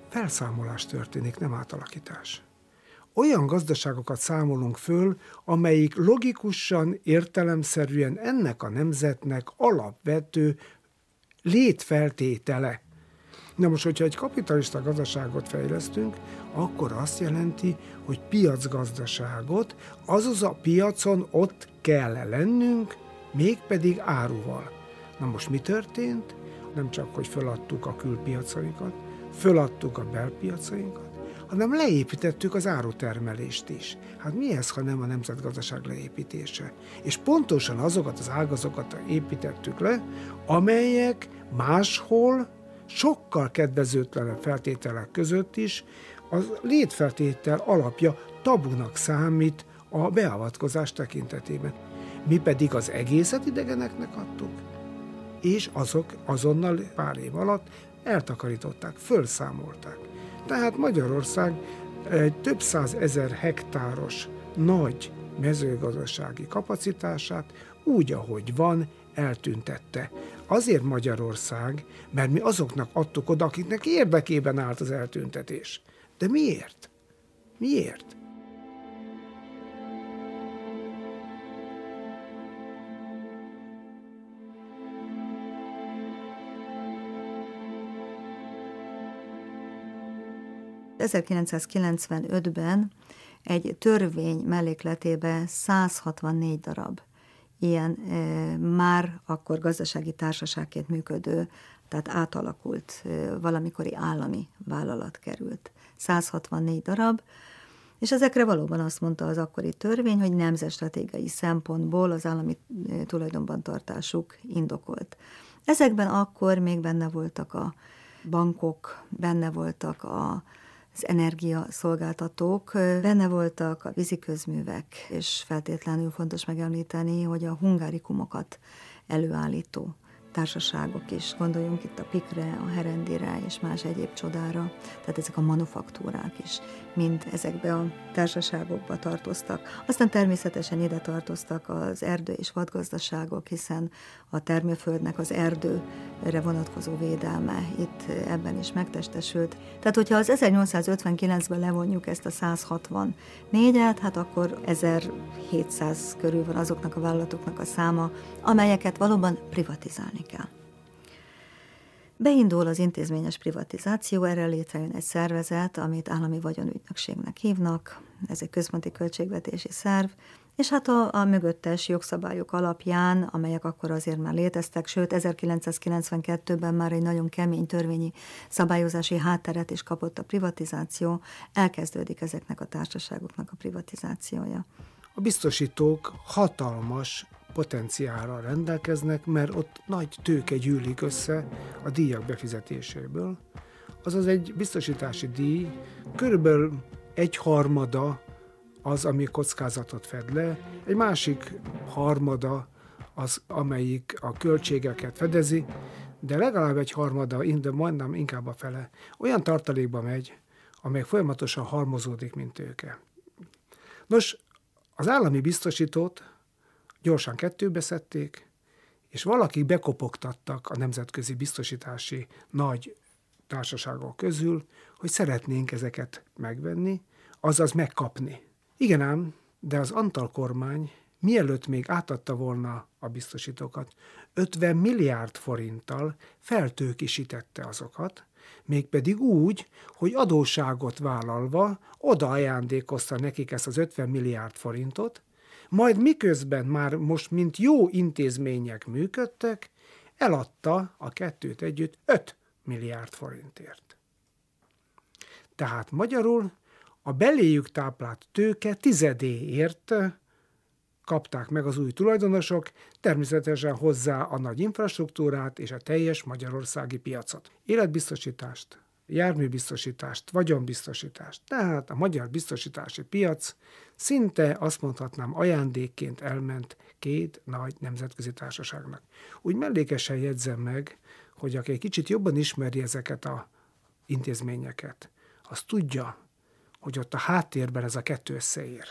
felszámolás történik, nem átalakítás. Olyan gazdaságokat számolunk föl, amelyik logikusan, értelemszerűen ennek a nemzetnek alapvető létfeltétele. Na most, hogyha egy kapitalista gazdaságot fejlesztünk, akkor azt jelenti, hogy piacgazdaságot, azaz a piacon ott kell lennünk, mégpedig áruval. Na most mi történt? Nem csak, hogy föladtuk a külpiacainkat, föladtuk a belpiacainkat, hanem leépítettük az árutermelést is. Hát mi ez, ha nem a nemzetgazdaság leépítése? És pontosan azokat az ágazatokat építettük le, amelyek máshol sokkal kedvezőtlenebb feltételek között is az létfeltétel alapja tabunak számít a beavatkozás tekintetében. Mi pedig az egészet idegeneknek adtuk, és azok azonnal pár év alatt eltakarították, fölszámolták. Tehát Magyarország egy több százezer hektáros nagy mezőgazdasági kapacitását úgy, ahogy van, eltüntette. Azért Magyarország, mert mi azoknak adtuk oda, akiknek érdekében állt az eltüntetés. De miért? Miért? ...1995-ben egy törvény mellékletében 164 darab ilyen már akkor gazdasági társaságként működő, tehát átalakult valamikori állami vállalat került. 164 darab, és ezekre valóban azt mondta az akkori törvény, hogy nemzetstratégiai szempontból az állami tulajdonban tartásuk indokolt. Ezekben akkor még benne voltak a bankok, benne voltak az energiaszolgáltatók, benne voltak a víziközművek, és feltétlenül fontos megemlíteni, hogy a hungárikumokat előállító társaságok is, gondoljunk itt a Pikre, a Herendire és más egyéb csodára, tehát ezek a manufaktúrák is mind ezekbe a társaságokba tartoztak. Aztán természetesen ide tartoztak az erdő- és vadgazdaságok, hiszen a termőföldnek az erdőre vonatkozó védelme itt ebben is megtestesült. Tehát, hogyha az 1859-ben levonjuk ezt a 164-et, hát akkor 1700 körül van azoknak a vállalatoknak a száma, amelyeket valóban privatizálni kell. Beindul az intézményes privatizáció, erre létrejön egy szervezet, amit állami vagyonügynökségnek hívnak, ez egy központi költségvetési szerv, és hát a mögöttes jogszabályok alapján, amelyek akkor azért már léteztek, sőt 1992-ben már egy nagyon kemény törvényi szabályozási hátteret is kapott a privatizáció, elkezdődik ezeknek a társaságoknak a privatizációja. A biztosítók hatalmas potenciálra rendelkeznek, mert ott nagy tőke gyűlik össze a díjak befizetéséből. Azaz egy biztosítási díj körülbelül 1/3 az, ami kockázatot fed le, egy másik harmada az, amelyik a költségeket fedezi, de legalább 1/3, de majdnem inkább a fele, olyan tartalékba megy, amely folyamatosan halmozódik, mint tőke. Nos, az állami biztosítót gyorsan kettőbe szedték, és valakik bekopogtattak a nemzetközi biztosítási nagy társaságok közül, hogy szeretnénk ezeket megvenni, azaz megkapni. Igen ám, de az Antal kormány mielőtt még átadta volna a biztosítókat, 50 milliárd forinttal feltőkisítette azokat, mégpedig úgy, hogy adósságot vállalva oda ajándékozta nekik ezt az 50 milliárd forintot, majd miközben már most mint jó intézmények működtek, eladta a kettőt együtt 5 milliárd forintért. Tehát magyarul a beléjük táplált tőke tizedéért kapták meg az új tulajdonosok, természetesen hozzá a nagy infrastruktúrát és a teljes magyarországi piacot. Életbiztosítást, járműbiztosítást, vagyonbiztosítást. Tehát a magyar biztosítási piac szinte azt mondhatnám ajándékként elment két nagy nemzetközi társaságnak. Úgy mellékesen jegyzem meg, hogy aki egy kicsit jobban ismeri ezeket az intézményeket, az tudja, hogy ott a háttérben ez a kettő összeér.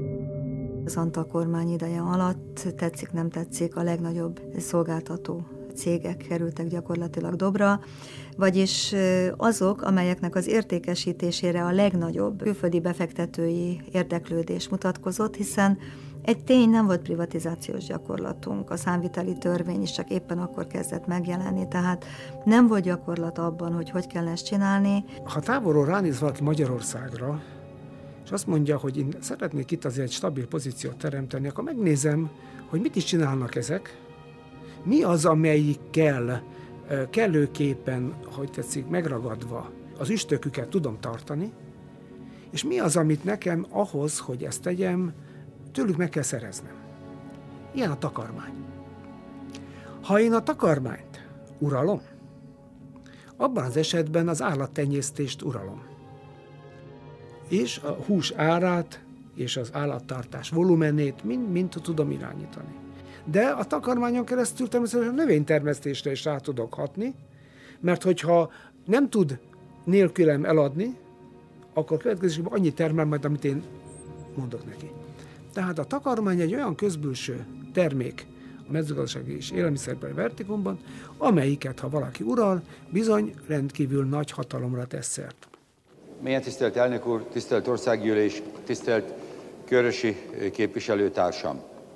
Az Antal kormány ideje alatt tetszik, nem tetszik, a legnagyobb szolgáltató cégek kerültek gyakorlatilag dobra, vagyis azok, amelyeknek az értékesítésére a legnagyobb külföldi befektetői érdeklődés mutatkozott, hiszen egy tény, nem volt privatizációs gyakorlatunk, a számviteli törvény is csak éppen akkor kezdett megjelenni, tehát nem volt gyakorlat abban, hogy kell ezt csinálni. Ha távolról ránéz valaki Magyarországra, és azt mondja, hogy én szeretnék itt azért egy stabil pozíciót teremteni, akkor megnézem, hogy mit is csinálnak ezek, mi az, amelyikkel kellőképpen, hogy tetszik, megragadva az üstöküket tudom tartani, és mi az, amit nekem ahhoz, hogy ezt tegyem, tőlük meg kell szereznem. Ilyen a takarmány. Ha én a takarmányt uralom, abban az esetben az állattenyésztést uralom. És a hús árát és az állattartás volumenét mind tudom irányítani. De a takarmányon keresztül természetesen a növénytermesztésre is rá tudok hatni, mert hogyha nem tud nélkülem eladni, akkor következésében annyi termel majd, amit én mondok neki. Tehát a takarmány egy olyan közbülső termék a mezőgazdasági és élelmiszerbeli vertikumban, amelyiket, ha valaki ural, bizony rendkívül nagy hatalomra tesz szert. Mélyen tisztelt elnök úr, tisztelt országgyűlés, tisztelt körösi képviselőtársam!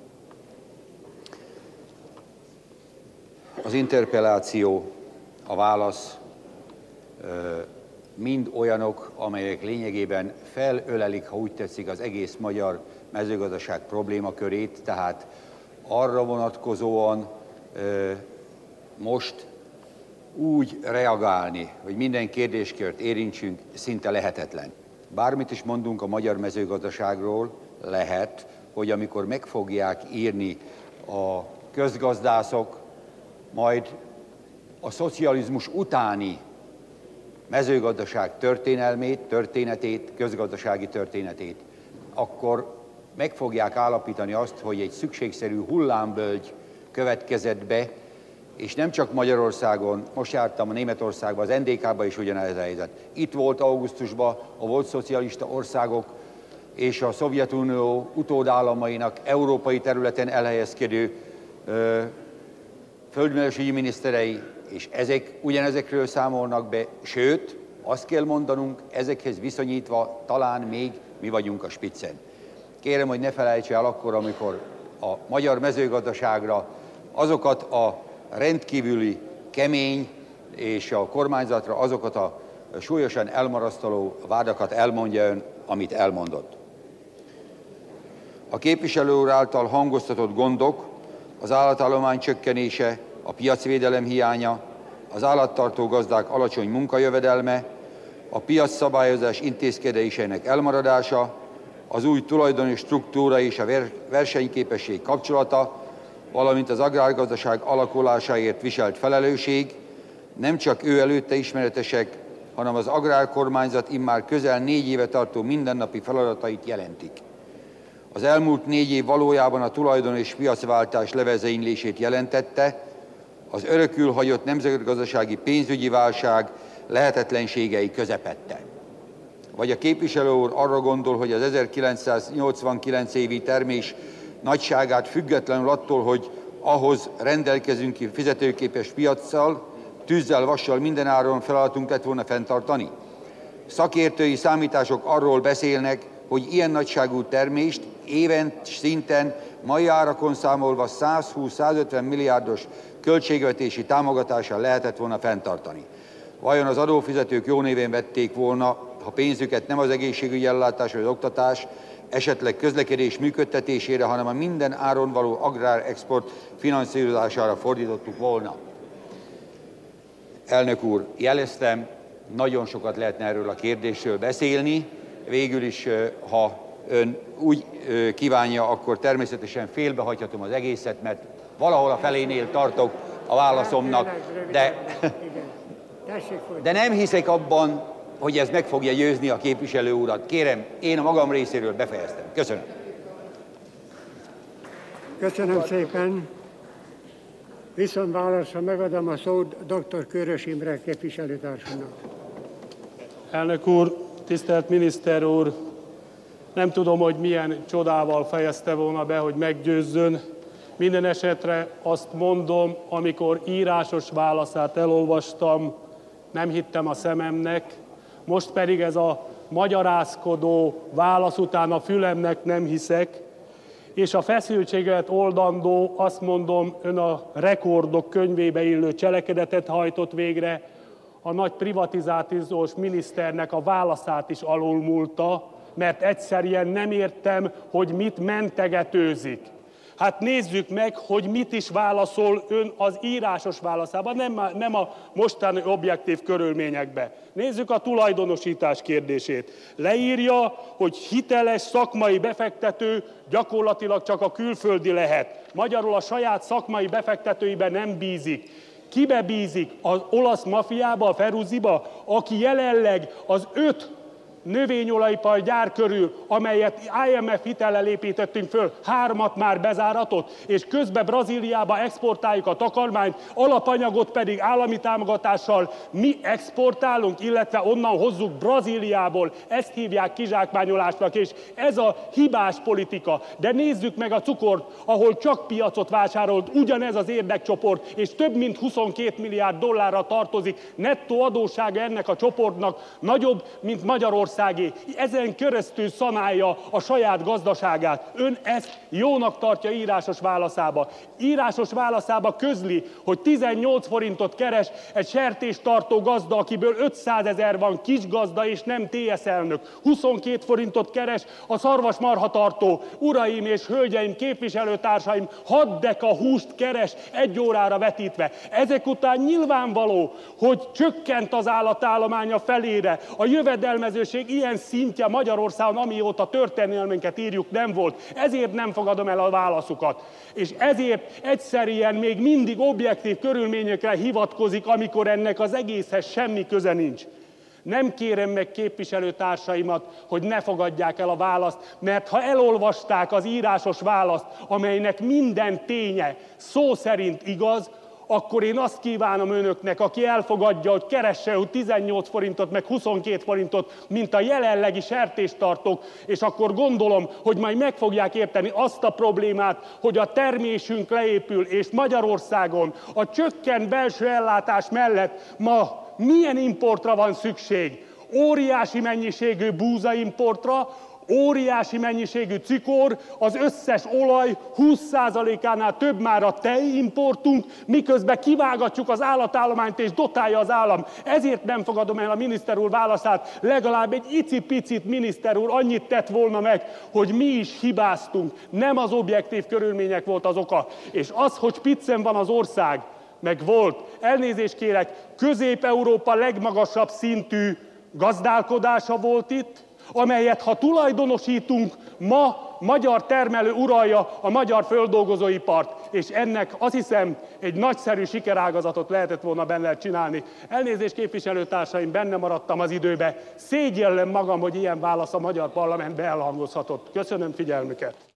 Az interpelláció, a válasz mind olyanok, amelyek lényegében felölelik, ha úgy tetszik, az egész magyar mezőgazdaság problémakörét, tehát arra vonatkozóan most úgy reagálni, hogy minden kérdéskört érintsünk, szinte lehetetlen. Bármit is mondunk a magyar mezőgazdaságról, lehet, hogy amikor meg fogják írni a közgazdászok, majd a szocializmus utáni mezőgazdaság történetét, közgazdasági történetét, akkor meg fogják állapítani azt, hogy egy szükségszerű hullámvölgy következett be, és nem csak Magyarországon, most jártam a Németországban, az NDK-ban is ugyanez a helyzet. Itt volt augusztusban a volt szocialista országok és a Szovjetunió utódállamainak európai területen elhelyezkedő földművelésügyi miniszterei, és ezek ugyanezekről számolnak be, sőt, azt kell mondanunk, ezekhez viszonyítva talán még mi vagyunk a spiccen. Kérem, hogy ne felejtse el akkor, amikor a magyar mezőgazdaságra azokat a rendkívüli kemény és a kormányzatra azokat a súlyosan elmarasztaló vádakat elmondja ön, amit elmondott. A képviselő úr által hangoztatott gondok, az állatállomány csökkenése, a piacvédelem hiánya, az állattartó gazdák alacsony munkajövedelme, a piacszabályozás intézkedéseinek elmaradása, az új tulajdoni struktúra és a versenyképesség kapcsolata, valamint az agrárgazdaság alakulásáért viselt felelősség nem csak ő előtte ismeretesek, hanem az agrárkormányzat immár közel 4 éve tartó mindennapi feladatait jelentik. Az elmúlt 4 év valójában a tulajdon és piacváltás levezénylését jelentette, az örökül hagyott nemzetgazdasági pénzügyi válság lehetetlenségei közepette. Vagy a képviselő úr arra gondol, hogy az 1989 évi termés nagyságát függetlenül attól, hogy ahhoz rendelkezünk ki fizetőképes piaccal, tűzzel, vassal mindenáron feladatunk lett volna fenntartani. Szakértői számítások arról beszélnek, hogy ilyen nagyságú termést éven szinten mai árakon számolva 120-150 milliárdos költségvetési támogatással lehetett volna fenntartani. Vajon az adófizetők jó névén vették volna, ha pénzüket nem az egészségügyi ellátás vagy az oktatás, esetleg közlekedés működtetésére, hanem a minden áron való agrárexport finanszírozására fordítottuk volna? Elnök úr, jeleztem, nagyon sokat lehetne erről a kérdésről beszélni. Végül is, ha ön úgy kívánja, akkor természetesen félbehagyhatom az egészet, mert valahol a felénél tartok a válaszomnak, de nem hiszek abban, hogy ez meg fogja győzni a képviselő urat. Kérem, én a magam részéről befejeztem. Köszönöm. Köszönöm szépen. Viszont válaszra megadom a szót dr. Körös Imre képviselőtársunknak. Elnök úr, tisztelt miniszter úr, nem tudom, hogy milyen csodával fejezte volna be, hogy meggyőzzön. Minden esetre azt mondom, amikor írásos válaszát elolvastam, nem hittem a szememnek, most pedig ez a magyarázkodó válasz után a fülemnek nem hiszek, és a feszültséget oldandó, azt mondom, ön a rekordok könyvébe illő cselekedetet hajtott végre, a nagy privatizációs miniszternek a válaszát is alulmúlta, mert egyszerűen nem értem, hogy mit mentegetőzik. Hát nézzük meg, hogy mit is válaszol ön az írásos válaszában, nem a mostani objektív körülményekbe. Nézzük a tulajdonosítás kérdését. Leírja, hogy hiteles szakmai befektető gyakorlatilag csak a külföldi lehet. Magyarul a saját szakmai befektetőiben nem bízik. Kibe bízik? Az olasz mafiába, a Feruzziba, aki jelenleg az 5 növényolajipar gyár körül, amelyet IMF hitellel építettünk föl, 3 már bezáratott, és közben Brazíliába exportáljuk a takarmányt, alapanyagot pedig állami támogatással mi exportálunk, illetve onnan hozzuk Brazíliából. Ezt hívják kizsákmányolásnak, és ez a hibás politika. De nézzük meg a cukort, ahol csak piacot vásárolt ugyanez az érdekcsoport, és több mint 22 milliárd dollárra tartozik. Nettó adóssága ennek a csoportnak nagyobb, mint Magyarország. Ezen keresztül szanálja a saját gazdaságát. Ön ezt jónak tartja írásos válaszába. Írásos válaszába közli, hogy 18 forintot keres egy sertéstartó gazda, akiből 500 000 van kisgazda és nem TSZ elnök. 22 forintot keres a szarvasmarhatartó. Uraim és hölgyeim, képviselőtársaim, 6 deka húst keres 1 órára vetítve. Ezek után nyilvánvaló, hogy csökkent az állatállománya felére. A jövedelmezőség ilyen szintje Magyarországon, amióta történelmünket írjuk, nem volt. Ezért nem fogadom el a válaszukat. És ezért egyszerűen még mindig objektív körülményekre hivatkozik, amikor ennek az egészhez semmi köze nincs. Nem kérem meg képviselőtársaimat, hogy ne fogadják el a választ, mert ha elolvasták az írásos választ, amelynek minden ténye szó szerint igaz, akkor én azt kívánom önöknek, aki elfogadja, hogy keresse 18 forintot, meg 22 forintot, mint a jelenlegi sertéstartók, és akkor gondolom, hogy majd meg fogják érteni azt a problémát, hogy a termésünk leépül, és Magyarországon a csökkent belső ellátás mellett ma milyen importra van szükség? Óriási mennyiségű búzaimportra, óriási mennyiségű cukor, az összes olaj 20%-ánál több már a tejimportunk, miközben kivágatjuk az állatállományt és dotálja az állam. Ezért nem fogadom el a miniszter úr válaszát. Legalább egy icipicit miniszter úr annyit tett volna meg, hogy mi is hibáztunk. Nem az objektív körülmények volt az oka. És az, hogy spiccen van az ország, meg volt. Elnézést kérek, Közép-Európa legmagasabb szintű gazdálkodása volt itt, amelyet ha tulajdonosítunk, ma magyar termelő uralja a magyar földolgozóipart, és ennek azt hiszem egy nagyszerű sikerágazatot lehetett volna benne csinálni. Elnézést képviselőtársaim, benne maradtam az időbe. Szégyellem magam, hogy ilyen válasz a magyar parlamentbe elhangozhatott. Köszönöm figyelmüket.